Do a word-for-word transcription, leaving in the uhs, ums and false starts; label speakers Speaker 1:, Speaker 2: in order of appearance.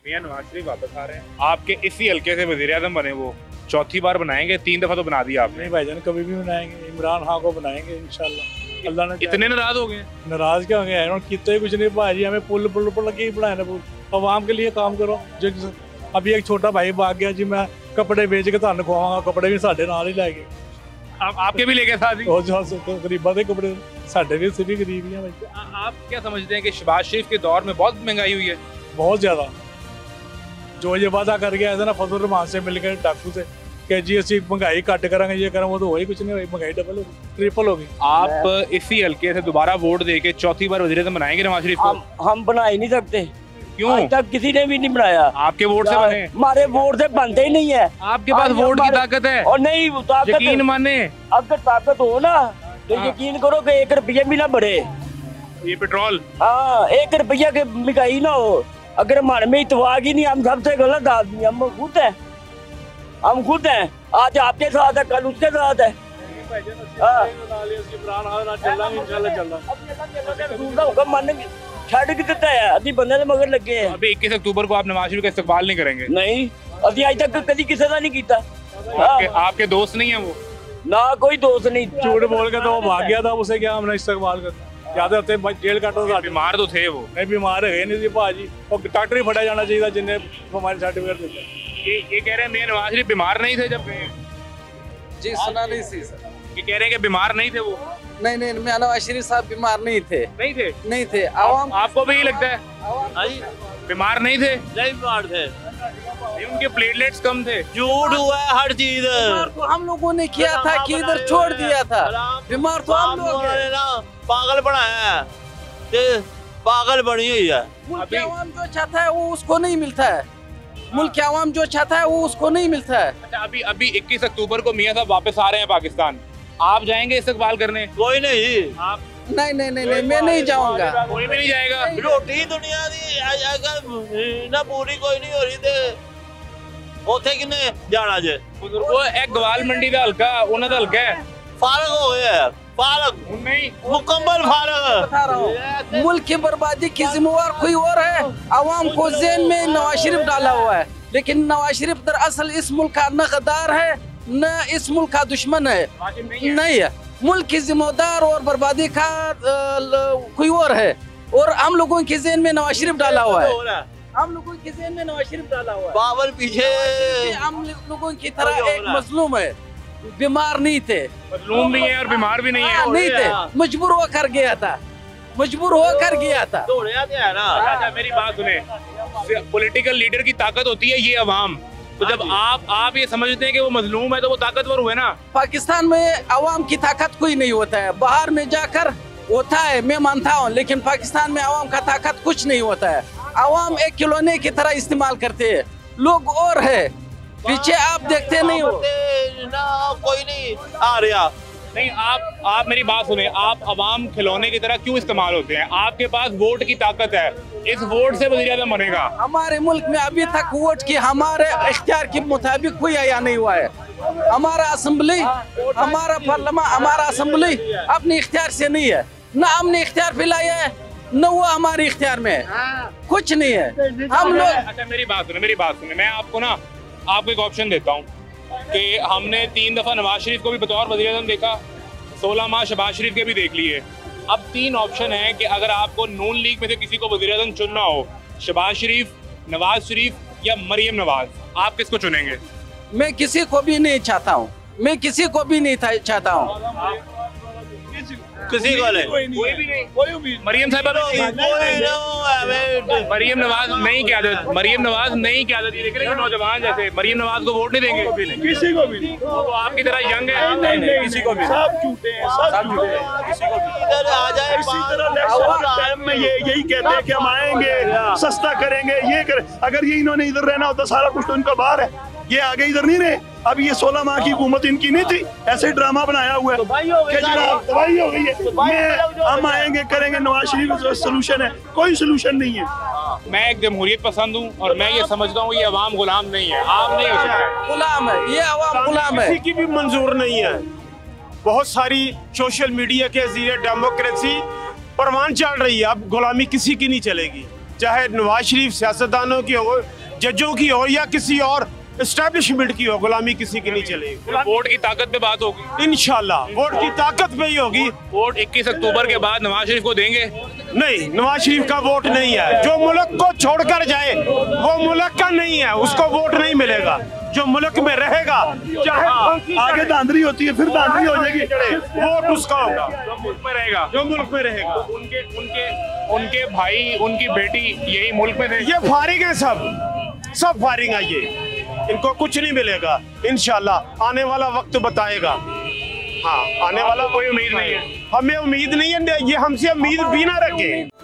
Speaker 1: मियां नवाज शरीफ वापस आ रहे हैं, आपके इसी हल्के से वज़ीर आज़म बने, वो चौथी बार बनाएंगे, तीन दफा तो बना दिया आपने।
Speaker 2: नहीं भाईजान, कभी भी बनाएंगे, इमरान खान को बनाएंगे इंशाल्लाह। अल्लाह ने
Speaker 1: इतने नाराज हो गए?
Speaker 2: नाराज क्या हो गए, उन्होंने कितना ही कुछ नहीं भाजी, हमें पुल पुल पुल लगे ही बनाया पुल। आवाम के लिए काम करो। जो अभी एक छोटा भाई भाग गया जी, मैं कपड़े बेच के थानू खुआवांगा, कपड़े भी साढ़े नाल ही लै गए।
Speaker 1: आप आपके भी लेके साथ ही?
Speaker 2: गरीबा के कपड़े साढ़े भी सिर्फ गरीब ही हैं।
Speaker 1: आप क्या समझते हैं कि शहबाज शरीफ के दौर में बहुत महंगाई हुई है?
Speaker 2: बहुत ज्यादा। जो ये वादा कर गया था ना फजल रहमान से मिलकर डाकू से कि जी असं महंगाई घट करेंगे, ये करेंगे, वो तो वही कुछ नहीं हुई, महंगाई डबल होगी, ट्रिपल होगी।
Speaker 1: आप इसी हल्के से दोबारा वोट देके चौथी बार वज़ीर आज़म बनाएंगे नवाज शरीफ को?
Speaker 3: हम, हम बना ही नहीं सकते।
Speaker 1: क्यों?
Speaker 3: आज तक किसी ने भी नहीं बनाया।
Speaker 1: आपके वोट से बने?
Speaker 3: हमारे वोट से बनते ही नहीं है।
Speaker 1: आपके पास वोट की ताकत है
Speaker 3: और नहीं ताकत,
Speaker 1: यकीन माने,
Speaker 3: अगर ताकत हो ना तो यकीन करो कि एक रुपया भी ना बढ़े।
Speaker 1: ये पेट्रोल,
Speaker 3: हाँ, एक रुपया के महंगाई ना हो। अगर हमारे में इतवाक ही नहीं, हम सबसे गलत आदमी, हम खुद है, हम खुद हैं। आज आपके साथ है, कल उसके साथ है। छड़ के है अभी बंदे ने मगर लगे हैं।
Speaker 1: अभी इक्कीस अक्टूबर को आप नवाज शरीफ का इस्तकबाल नहीं करेंगे?
Speaker 3: नहीं, अभी आज तक कभी किसी का नहीं किया।
Speaker 1: आपके, आपके दोस्त नहीं है वो?
Speaker 3: ना कोई दोस्त नहीं।
Speaker 2: झूठ बोल के तो वो भाग गया था, उसे क्या हमने इस्तेमाल कर याद होते जेल काटो।
Speaker 1: बीमार तो थे वो?
Speaker 2: नहीं, बीमार है नहीं थी भाजी, और डॉक्टर ही फटा जाना चाहिए था जिन्हें हमारे सर्टिफिकेट देते।
Speaker 1: ये ये कह रहे हैं मियां नवाज शरीफ बीमार नहीं थे जब गए?
Speaker 4: जी सुना नहीं सी सर।
Speaker 1: ये कह रहे हैं कि बीमार नहीं थे वो?
Speaker 4: नहीं नहीं, मियां नवाज शरीफ साहब बीमार नहीं थे।
Speaker 1: नहीं थे?
Speaker 4: नहीं थे। आवाम,
Speaker 1: आपको भी यही लगता है? बीमार नहीं थे?
Speaker 3: नहीं बीमार थे,
Speaker 1: उनके प्लेटलेट्स कम थे।
Speaker 3: झूठ हुआ है हर चीज।
Speaker 4: तो हम लोगों ने किया था कि इधर छोड़ दिया था। बीमार तो हम लोग हैं
Speaker 3: ना, पागल बनाया है, पागल बनी हुई है।
Speaker 4: मुल्क आवाम जो चाहता है वो उसको नहीं मिलता है। मुल्क आवाम जो चाहता है वो उसको नहीं मिलता है।
Speaker 1: अच्छा, अभी अभी इक्कीस अक्टूबर को मियां साहब वापस आ रहे हैं पाकिस्तान, आप जाएंगे इस्तकबाल करने?
Speaker 3: कोई नहीं।
Speaker 1: आप?
Speaker 4: नहीं नहीं नहीं नहीं, मैं नहीं जाऊंगा।
Speaker 1: कोई भी नहीं जाएगा?
Speaker 3: रोटी दुनिया दी अगर ना पूरी कोई नहीं हो रही तो उथे किने जाना जे?
Speaker 1: वो एक गवाल मंडी का हल्का, उन्हें तो हल्का है,
Speaker 3: फारग हो गया, फारग
Speaker 1: नहीं,
Speaker 3: मुकम्मल फारग।
Speaker 4: बता रहा हूँ, मुल्क की बर्बादी की जिम्मेवार कोई और है। आवाम को जेन में नवाज शरीफ डाला हुआ है, लेकिन नवाज शरीफ दरअसल इस मुल्क का न गद्दार है न इस मुल्क का दुश्मन है, नहीं है। मुल्क की जिम्मेदार और बर्बादी का कोई और है, और हम लोगों के जेन में नवाज शरीफ डाला हुआ है। हम लोगों के जेन में नवाज शरीफ डाला हुआ है।
Speaker 3: बाबर पीछे
Speaker 4: हम लोगों की तरह एक मजलूम है, बीमार नहीं थे।
Speaker 1: मजलूम भी है और बीमार भी नहीं है?
Speaker 4: नहीं थे, मजबूर होकर गया था, मजबूर होकर गया था।
Speaker 1: अच्छा, मेरी बात सुने, पॉलिटिकल लीडर की ताकत होती है ये अवाम, तो जब आप आप ये समझते हैं कि वो मजलूम है तो वो ताकतवर हुए ना?
Speaker 4: पाकिस्तान में अवाम की ताकत कोई नहीं होता है, बाहर में जाकर होता है, मैं मानता हूँ, लेकिन पाकिस्तान में अवाम का ताकत कुछ नहीं होता है। अवाम एक खिलौने की तरह इस्तेमाल करते हैं, लोग और है पीछे, आप देखते नहीं हो
Speaker 3: ना, कोई नहीं आ रहा।
Speaker 1: नहीं, आप आप मेरी बात सुने, आप अवाम खिलौने की तरह क्यों इस्तेमाल होते हैं? आपके पास वोट की ताकत है, इस वोट से वज़ीर आज़म बनेगा।
Speaker 4: हमारे मुल्क में अभी तक वोट की हमारे इख्तियार के मुताबिक कोई आया नहीं हुआ है। हमारा असेंबली, हमारा पार्लियामेंट, हमारा असेंबली अपने इख्तियार से नहीं है, न हमने इख्तियार पे लाया है न वो हमारे इख्तियार में है, कुछ नहीं है हम लोग।
Speaker 1: अच्छा, मेरी बात सुने, मेरी बात सुने, मैं आपको ना आपको एक ऑप्शन देता हूँ कि हमने तीन दफा नवाज शरीफ को भी बतौर वज़ीर आज़म देखा, सोलह माह शहबाज शरीफ के भी देख लिए। अब तीन ऑप्शन है कि अगर आपको नून लीग में से किसी को वज़ीर आज़म चुनना हो, शहबाज शरीफ, नवाज शरीफ या मरियम नवाज, आप किसको चुनेंगे?
Speaker 4: मैं किसी को भी नहीं चाहता हूँ, मैं किसी को भी नहीं चाहता हूँ,
Speaker 3: किसी को नहीं,
Speaker 1: कोई भी नहीं, कोई भी। मरियम साहब, मरियम नवाज नहीं क्या मरियम नवाज नहीं क्या देख रहे नौजवान जैसे मरियम नवाज को वोट नहीं देंगे?
Speaker 2: किसी को भी नहीं।
Speaker 1: तो आपकी तरह यंग है?
Speaker 2: नहीं नहीं, किसी को भी, सब झूठे हैं, सब झूठे हैं, किसी को भी।
Speaker 3: इधर आ जाए,
Speaker 2: इसी तरह टाइम में ये यही कहते हैं कि हम आएंगे, सस्ता करेंगे, ये करें। अगर ये इन्होंने इधर रहना होता, सारा कुछ तो इनका बाहर है, ये आगे इधर नहीं रहे। अब ये सोलह माह की हुकूमत इनकी नहीं थी, ऐसे ड्रामा बनाया हुआ है कि जनाब तबाही हो गई है, मैं हम आएंगे करेंगे। नवाज शरीफ सोल्यूशन है, कोई सोल्यूशन नहीं है।
Speaker 1: मैं एक जमहूरियत पसंद हूँ और मैं ये समझता हूँ ये अवाम गुलाम नहीं है, आप नहीं हो सकते
Speaker 4: गुलाम है, ये अवाम गुलाम है,
Speaker 5: किसी की भी मंजूर नहीं है। बहुत सारी सोशल मीडिया के जरिए डेमोक्रेसी परवान चल रही है, अब गुलामी किसी की नहीं चलेगी, चाहे नवाज शरीफ सियासतदानों की हो जजों की हो या किसी और एस्टेब्लिशमेंट की हो, गुलामी किसी की नहीं चलेगी।
Speaker 1: वोट की ताकत पे बात होगी
Speaker 5: इंशाल्लाह वोट की ताकत पे ही होगी।
Speaker 1: वोट इक्कीस अक्टूबर के बाद नवाज शरीफ को देंगे?
Speaker 5: नहीं, नवाज शरीफ का वोट नहीं है। जो मुल्क को छोड़कर जाए वो मुल्क का नहीं है, उसको वोट नहीं मिलेगा। जो मुल्क में रहेगा चाहे
Speaker 2: आगे धांधली होती है, फिर धांधली हो जाएगी,
Speaker 5: वोट उसका होगा
Speaker 1: जो मुल्क में रहेगा।
Speaker 5: जो मुल्क में रहेगा।
Speaker 1: उनके उनके उनके भाई, उनकी बेटी यही मुल्क में थे।
Speaker 5: ये फारिग है, सब सब फारिग है, ये इनको कुछ नहीं मिलेगा। इंशाल्लाह आने वाला वक्त बताएगा। हाँ, आने वाला
Speaker 1: कोई उम्मीद नहीं है।
Speaker 5: हमें उम्मीद नहीं है, ये हमसे उम्मीद भी ना रखे।